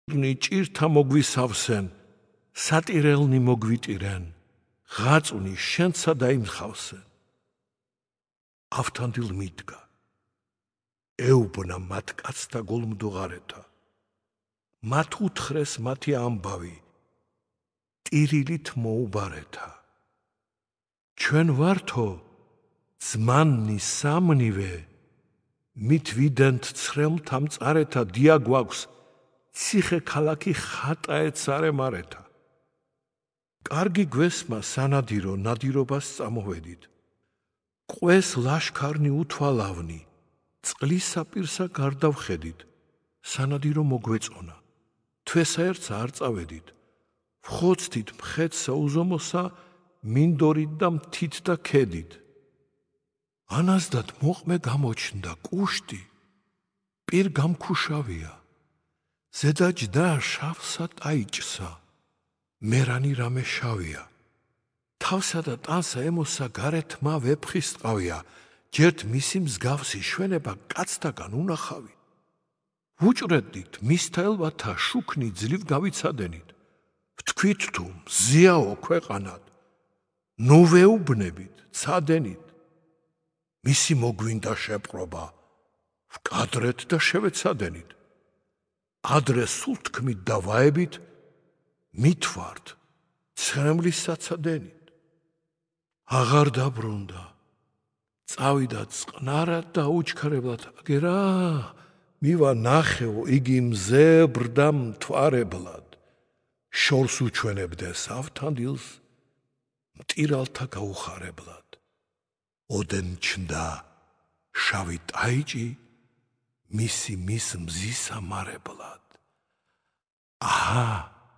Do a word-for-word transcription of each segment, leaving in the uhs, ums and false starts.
ჭირთა მოგვისავსენ, სატირელნი მოგვიტირენ, ღაწვნი შენცა დაიმხავსენ. ავთანდილ მიდგა, ეუბნა მათ კაცთა გულმდუღარეთა, მათ უთხრეს მათი ამბავი, ტირილით მოუბარეთა. ჩვენ ვართო ძმანნი სამნივე, მით ვიდენთ ცრემლთა მწარეთა დია გვაქვს, ციხე ქალაქი ხატა ეცარემარეთა. კარგი გვესმა სანადირო ნადირობას წამოვედით. ყვეს ლაშქარნი უთვალავნი, წყლისა პირსა გარდავხედით, სანადირო მოგვეწონა. თვესაერთსა არ წავედით. ვხოცდით მხედსა უზომოსა, მინდორით და მთით და ქედით. ანაზდად მოყმე გამოჩნდა კუშტი, პირ გამქუშავია. ზედა ჯდა შავსა ტაიჭსა, მერანი რამე შავია. თავსა და ტანსა ემოსა გარეთმა ვეფხისტყავია, ჯერთ მისი მსგავსი შვენება კაცთაგან უნახავი. ვუჭრედით მისთა ელვათა შუქნი ძლივ გავიცადენით. ვთქვით თუ მზიაო ქვეყანად, ნუ ვეუბნებით, ცადენით. მისი მოგვინდა შეპყრობა, ვკადრეთ და შევეცადენით. ადრე სულ თქმით და ვაებით, მithვართ, ცრემლის საცადენით. აღარ დაბრუნდა, წავიდა წყნარად და უჩქარებლად, აგერა, მივა ნახეო იგი მზებრ და მთვარებლად. შორს უჩვენებდეს ავთანდილს, მტირალთა გაუხარებლად. ოდენ ჩნდა შავი ტაიჭი, მისი მის მზისა მარებლად. აჰა,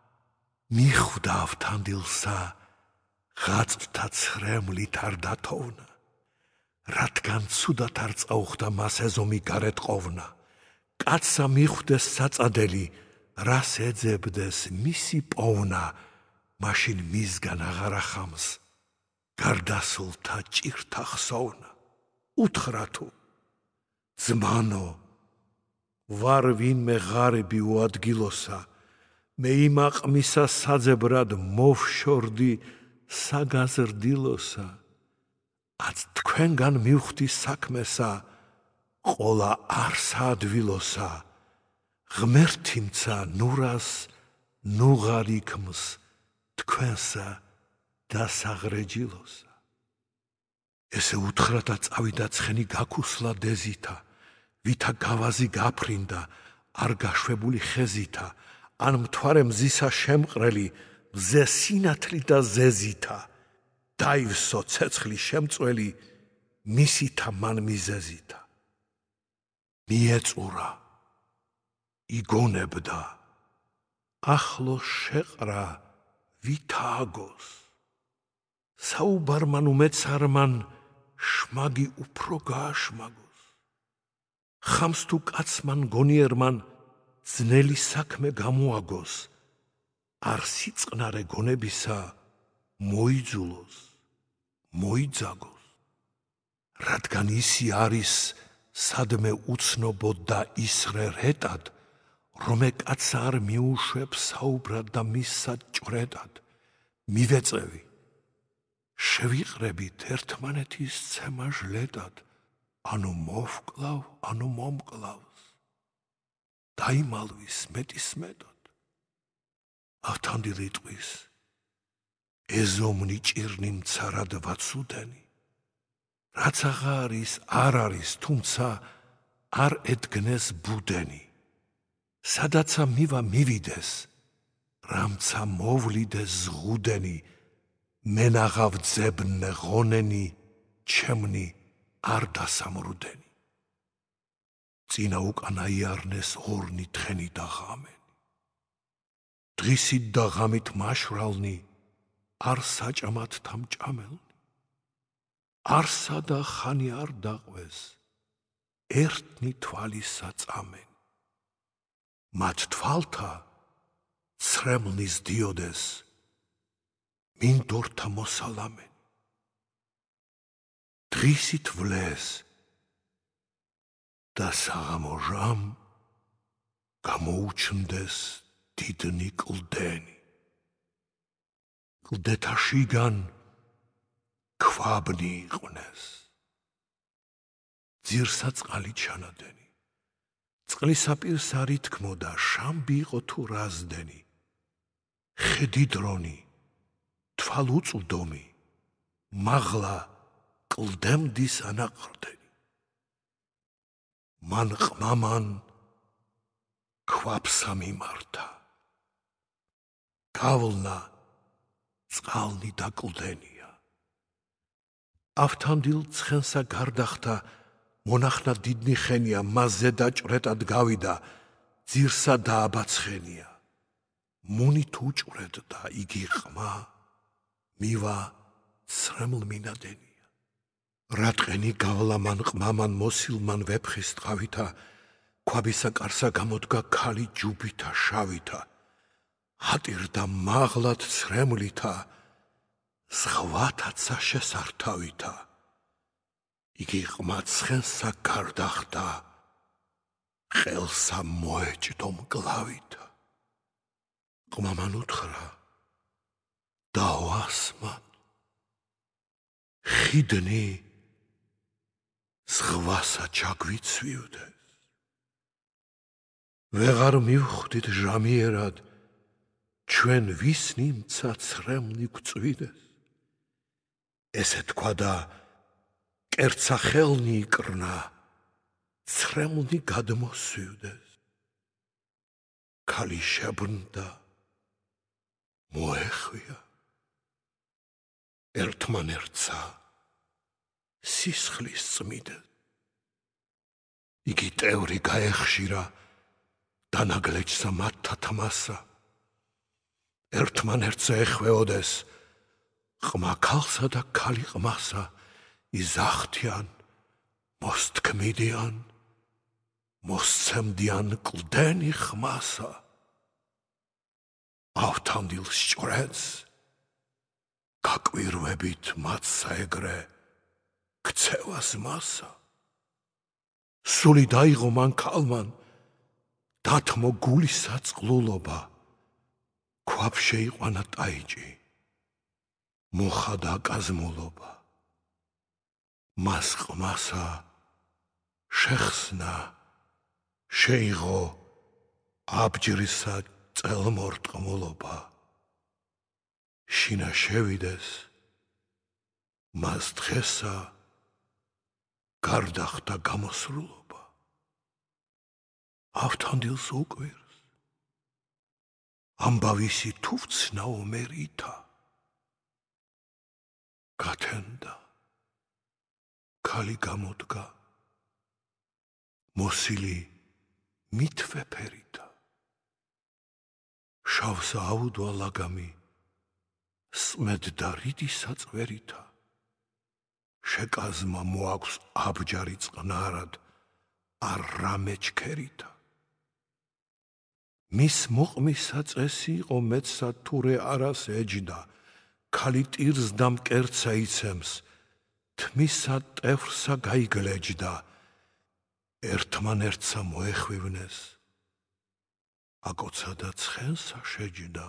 მიხვდა ავთანდილსა, ღაწვთა ცრემლით არ დათოვნა, რადგან ცუდად არ წაუხდა მას ეზომი გარეთ ყოფნა. კაცსა მიხვდეს საწადელი, რას ეძებდეს მისი პოვნა, მაშინ მისგან აღარ ახამს, გარდასულთა ჭირთა ხსოვნა. უთხრა თუ, ძმანო, ვარ ვინმე ღარიბი უადგილოსა, მე იმაყმისა საძებრად მოვშორდი საგაზრდილოსა. აც თქვენგან მივხვდი საქმესა, ყოლა არსა ადვილოსა. ღმერთიმცა ნურას ნუღარ იქმს თქვენსა და საღრეჯილოსა. ესე უთხრა და წავიდა ცხენი გაქუსლა დეზითა, ვითა გავაზი გაფრინდა, არ გაშვებული ხეზითა, ან მთვარე მზისა შემყრელი, მზე სინათლი და ზეზითა. დაივსო ცეცხლი შემწველი, მისითა მან მიზეზითა. მიეწურა, იგონებდა, ახლოს შეყრა ვითა აგოს. საუბარმან უმეცარმან შმაგი უფრო გააშმაგოს. ხამს თუ კაცმან გონიერმან ძნელი საქმე გამოაგოს, არ სიწყნარე გონებისა მოიძულოს, მოიძაგოს. რადგან ისი არის სადმე უცნობოდ და ისრე რეტად, რომე კაცსა არ მიუშვებს საუბრად და მისსა ჭვრეტად. მივეწევი, შევიყრებით ერთმანეთის ცემა ჟლეტად, ანუ მოვკლავ, ანუ მომკლავს. დაიმალვის მეტის მეტად. ავთანდილი ტყვის, ეზომნი ჭირნი მცარად ვაცუდენი. რაც აღარის, არ არის, თუმცა არ ედგნეს ბუდენი. სადაცა მივა მივიდეს, რამცა მოვლიდეს ზღუდენი, მენაღა ვძებნე ღონენი, ჩემნი არ დასამრუდენი. წინა უკანა იარნეს ორნი თხენი და ღამენი. დღისით და ღამით მაშვრალნი, არ საჭამათ თამჭამელნი. არსა და ხანი არ დაყვეს, ერთნი თვალისა წამენი. მათ თვალთა ცრემლნის დიოდეს, მინდორთა მოსალამენი. დღისით ვლეს და საღამო ჟამ გამოუჩნდეს დიდნი კლდენი. კლდეთა შიგან ქვაბნი იყვნენ. ძირსა წყალი ჩანადენი. წყლისაპირს არ ითქმოდა, შამბი იყო თუ რაზდენი. ხედი დრონი, თვალ უწვდომი, მაღლა კლდემდის ანაყრდენი. მან ყმამან ქვაბსა მიმართა. გავლნა წყალნი და კლდენია. ავთანდილ ცხენსა გარდახთა, მონახნა დიდნი ხენია, მას ზედაჭვრეტად გავიდა, ძირსა დააბაცხენია. მუნით უჭვრეტდა იგი ყმა, მივა ცრემლ მინადენია. რატყენი გავლა მან ყმამან მოსილმან ვეფხის ტყავითა, ქვაბისა კარსა გამოდგა ქალი ჯუბითა შავითა. ატირდა მაღლად ცრემლითა, ზღვათაცა შესართავითა. იგი ყმა ცხენსა გარდახდა, ყელსა მოეჭდო მკლავითა. ყმამან უთხრა, დაოასმან, ხიდნი ზღვასა ჩაგვიცვიუდეს. ვეღარ მივხვდით ჟამიერად, ჩვენ ვის ნიმცა ცრემლი გვწვიდეს. ესე თქვა და კერძა ხელნი იკრნა, ცრემლი გადმოსვიუდეს. ქალი შებრნდა, მოეხვია. ერთმანერთსა სისხლის წმიდეს. იგი ტევრი გაეხშირა, დანაგლეჯსა მათთა თმასა. ერთმანერთსა ეხვეოდეს, ყმა ქალსა და ქალი ყმასა. იზახთიან, მოსთქმიდიან, მოსცემდიან კლდენი ხმასა. ავთანდილს ჭვრეტს, გაკვირვებით მათსა ეგრე, ქცევას მასა. სული დაიღო მან ქალმან, დათმო გულისა წყლულობა. ქვაბ შეიყვანა ტაიჭი, მოხადა კაზმულობა. მას ყმასა შეხსნა, შეიღო აბჯრისა წელმორტყმულობა. შინა შევიდეს, მას დღესა გარდახდა გამოსრულობა. ავთანდილს უკვირს, ამბავისი თუ ვცნაო მერითა. გათენდა, ქალი გამოდგა, მოსილი მითვე ფერითა. შავსა აუდვა ლაგამი, სმედდა რიდი საწვერითა. შეკაზმა მოაქვს აბჯარი წყნარად, არ რამე ჩქერითა. მის მოყმისა წესი იყო მეცსა თურე არას ეჯდა. ქალი ტირს და მკერცა იცემს, თმისა ტევრსა გაიგლეჯდა. ერთმანერთსა მოეხვივნეს, აკოცა და ცხენსა შეჯდა.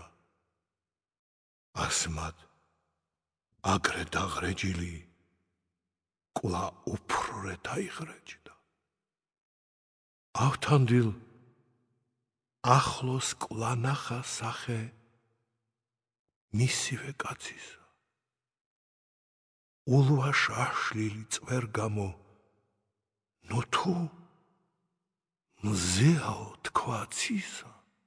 ასმად აგრე დაღრეჯილი, კვლავ უფრორე დაიღრეჯდა. ავთანდილ ახლოს კვლავ ნახა სახე მისივე კაცისა. ულვაშ აშლილი წვერგამო, ნუ თუ მზეაო თქვა ცისა.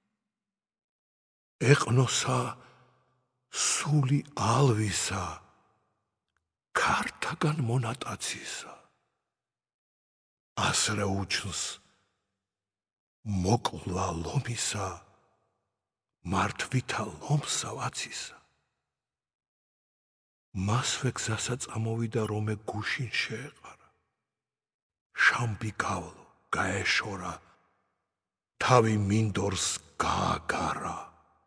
ეყნოსა სული ალვისა, ქართაგან მონატაცისა. ასრე უჩნს მოკლა ლომისა, მართვითა ლომსა ვაცისა. მასვე გზასა წამოვიდა, რომე გუშინ შეეყარა. შამბი გავლო, გაეშორა, თავი მინდორს გააგარა.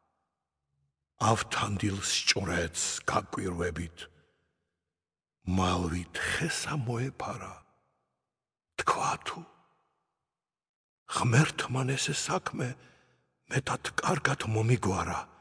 ავთანდილს ჭვრეტს გაკვირვებით, მალვით ხესა მოეფარა. თქვა თუ ღმერთმან ესე საქმე მეტად კარგად მომიგვარა,